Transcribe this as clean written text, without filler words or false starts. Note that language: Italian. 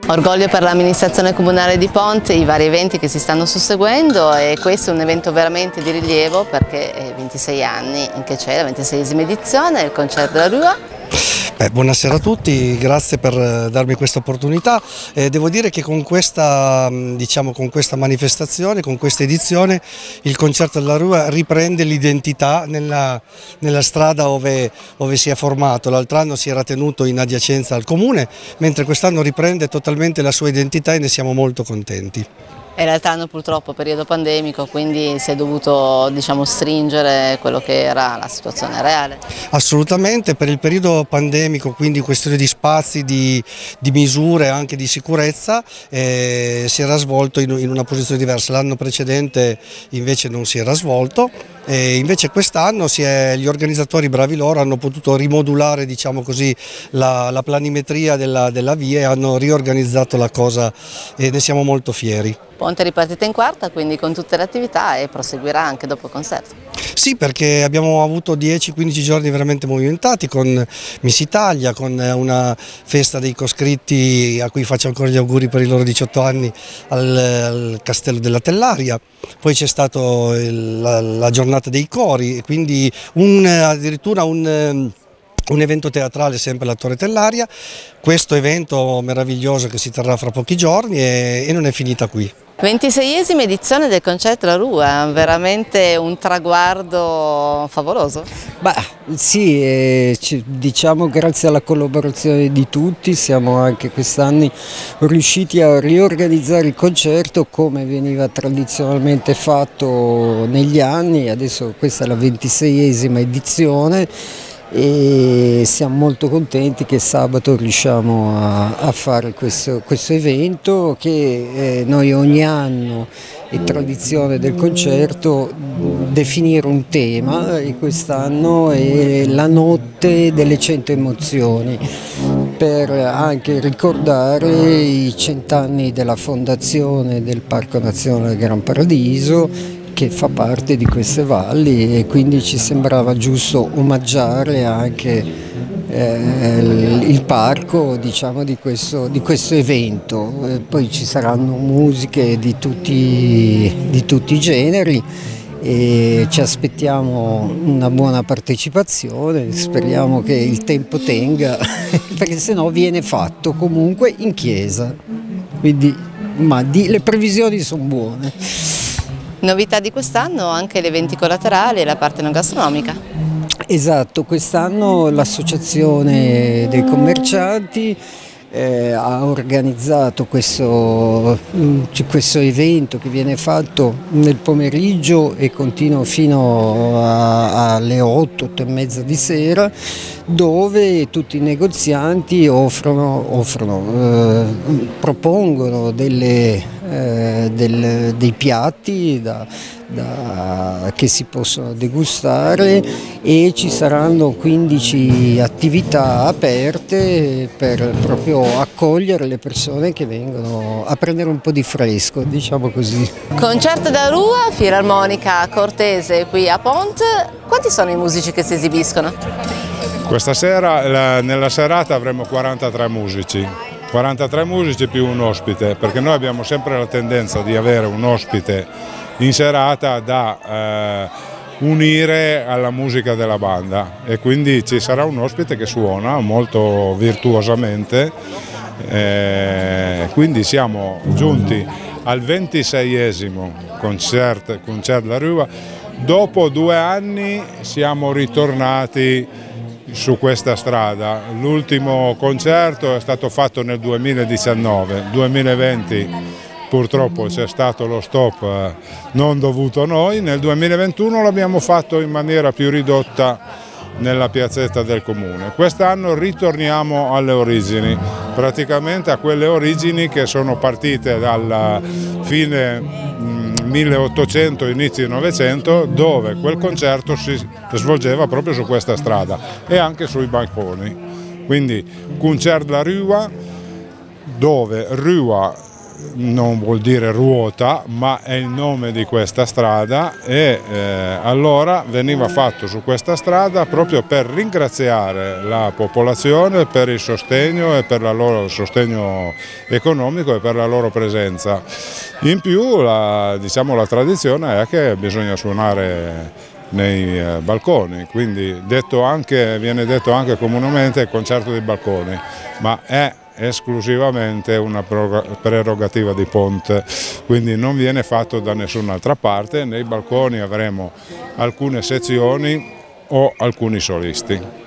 Orgoglio per l'amministrazione comunale di Ponte, i vari eventi che si stanno susseguendo, e questo è un evento veramente di rilievo perché è 26 anni che c'è la 26esima edizione, il Concerto della Rua. Buonasera a tutti, grazie per darmi questa opportunità. Devo dire che con questa manifestazione, con questa edizione, il Concerto della Rua riprende l'identità nella strada dove si è formato. L'altro anno si era tenuto in adiacenza al comune, mentre quest'anno riprende totalmente la sua identità e ne siamo molto contenti. E l'altro anno purtroppo periodo pandemico, quindi si è dovuto stringere quello che era la situazione reale. Assolutamente, per il periodo pandemico, quindi questione di spazi, di misure, anche di sicurezza, si era svolto in una posizione diversa. L'anno precedente invece non si era svolto, e invece quest'anno gli organizzatori, bravi loro, hanno potuto rimodulare, diciamo così, la planimetria della via e hanno riorganizzato la cosa e ne siamo molto fieri. Ponte è ripartita in quarta, quindi con tutte le attività, e proseguirà anche dopo il concerto. Sì, perché abbiamo avuto 10-15 giorni veramente movimentati con Miss Italia, con una festa dei coscritti a cui faccio ancora gli auguri per i loro 18 anni al Castello della Tellaria, poi c'è stata la giornata dei cori, quindi addirittura un evento teatrale sempre alla Torre Tellaria, questo evento meraviglioso che si terrà fra pochi giorni e non è finita qui. 26esima edizione del Concerto della Rua, veramente un traguardo favoloso? Sì, diciamo grazie alla collaborazione di tutti siamo anche quest'anno riusciti a riorganizzare il concerto come veniva tradizionalmente fatto negli anni. Adesso questa è la 26esima edizione e siamo molto contenti che sabato riusciamo a fare questo evento che noi ogni anno, è tradizione del concerto, definire un tema, e quest'anno è la notte delle 100 emozioni, per anche ricordare i 100 anni della fondazione del Parco Nazionale Gran Paradiso, che fa parte di queste valli, e quindi ci sembrava giusto omaggiare anche il parco, diciamo, di questo evento. Poi ci saranno musiche di tutti i generi e ci aspettiamo una buona partecipazione, speriamo che il tempo tenga perché sennò viene fatto comunque in chiesa, quindi, le previsioni sono buone. Novità di quest'anno anche gli eventi collaterali e la parte non gastronomica. Esatto, quest'anno l'associazione dei commercianti ha organizzato questo evento che viene fatto nel pomeriggio e continua fino alle 8 e mezza di sera, dove tutti i negozianti propongono dei piatti che si possono degustare, e ci saranno 15 attività aperte per proprio accogliere le persone che vengono a prendere un po' di fresco, diciamo così. Concerto della Rua, Filarmonica Cortese qui a Ponte. Quanti sono i musici che si esibiscono? Questa sera nella serata avremo 43 musici. 43 musici più un ospite, perché noi abbiamo sempre la tendenza di avere un ospite in serata da unire alla musica della banda, e quindi ci sarà un ospite che suona molto virtuosamente, quindi siamo giunti al 26esimo Concerto della Rua. Dopo 2 anni siamo ritornati su questa strada. L'ultimo concerto è stato fatto nel 2019, 2020 purtroppo c'è stato lo stop non dovuto a noi, nel 2021 l'abbiamo fatto in maniera più ridotta nella piazzetta del comune. Quest'anno ritorniamo alle origini, praticamente a quelle origini che sono partite dalla fine 1800, inizio 900, dove quel concerto si svolgeva proprio su questa strada e anche sui banconi. Quindi Concerto della Rua, dove Rua non vuol dire ruota, ma è il nome di questa strada, e allora veniva fatto su questa strada proprio per ringraziare la popolazione per il sostegno e per il loro sostegno economico e per la loro presenza. In più diciamo, la tradizione è che bisogna suonare nei balconi, quindi viene detto anche comunemente il concerto dei balconi, ma è esclusivamente una prerogativa di Ponte, quindi non viene fatto da nessun'altra parte. Nei balconi avremo alcune sezioni o alcuni solisti.